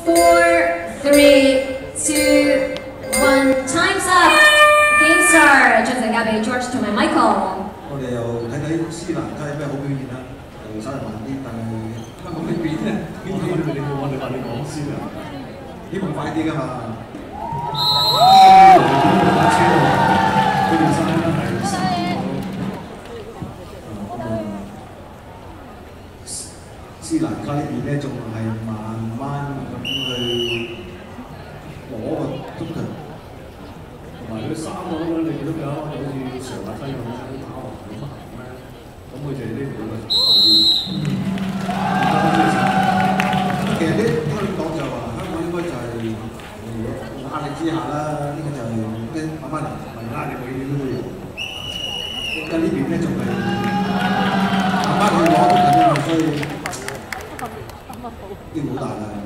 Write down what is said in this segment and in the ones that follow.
Time's up. Game start. 將陣交俾 George 同埋 Michael。 我哋又睇睇斯蘭卡有咩好表現啦，又稍微慢啲，但係香港呢邊咧，邊啲你冇我哋話你講先啊，希望快啲㗎嘛。車嗰條山係10斯蘭卡呢邊咧仲係慢慢咁去攞個足球。 同埋佢3個咁樣，你見到有好似上下西咁樣打橫咁行咧，咁佢就呢度咧其實呢香港就話香港應該就係壓力之下啦，呢個就係跟慢慢嚟，唔係壓力永遠都會有。但呢邊咧仲係慢慢去攞到緊啊，所以機會好大啦。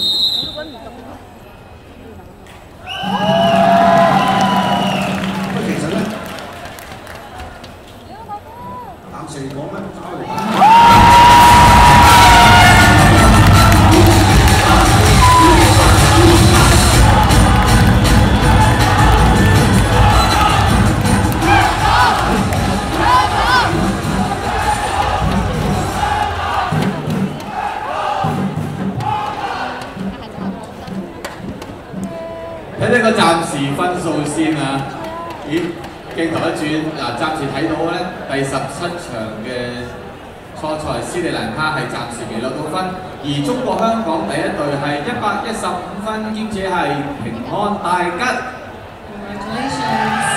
睇睇個暫時分數先啊！咦，鏡頭一轉，嗱，暫時睇到咧第17場嘅初賽，斯里蘭卡係暫時未攞到分，而中國香港第一隊係115分，兼且係平安大吉。 Congratulations.